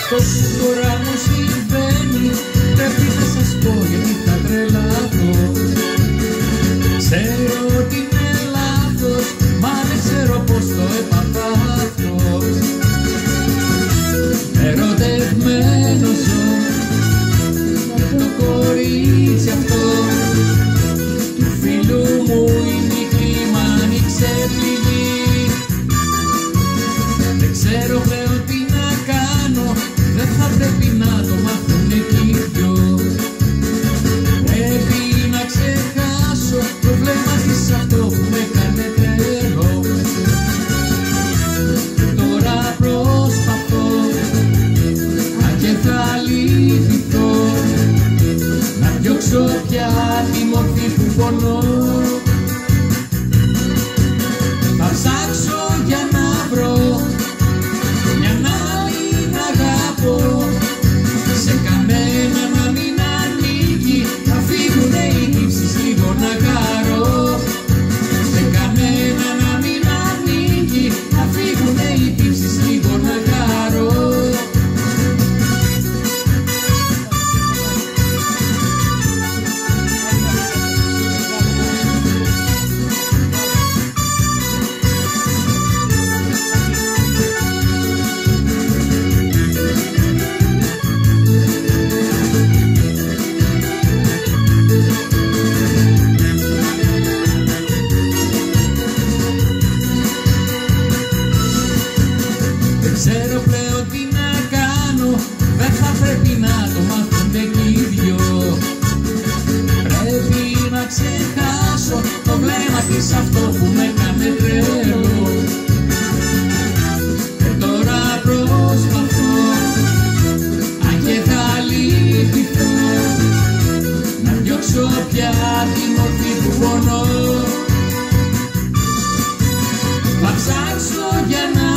Τόσο τώρα μου συμβαίνει, πρέπει να σας πω γιατί θα τρελαθώ. Ξέρω ότι είναι λάθος, μα δεν ξέρω πως το έπαθα αυτό. Ερωτευμένος ζω με το κορίτσι αυτό. Του φίλου μου η μικρή μ' άνοιξε πληγή. Δεν ξέρω πλέον τι να κάνω, δεν θα πρέπει να το μάθουν εκεί οι δυο. Πρέπει να ξεχάσω το βλέμμα της αυτό που με έκανε τρελό. Τώρα προσπαθώ, αν και θα λυπηθώ, να διώξω πια τη μορφή που πονώ. Θα ψάξω για να βρω μια άλλη να αγαπώ. Σε καμένα να μην ανήκει, θα φύγουνε οι τύψεις λίγο να χαρώ. Σε καμένα να μην ανήκει, θα φύγουνε οι τύψεις λίγο να χαρώ. Ξέρω πλέον τι να κάνω, δεν θα πρέπει να το μάθουνε κι οι δυο. Πρέπει να ξεχάσω το βλέμμα της αυτό που με έκανε τρελό. Και τώρα προσπαθώ, αν και θα λυπηθώ, να διώξω πια τη μορφή που πονώ. Θα ψάξω για να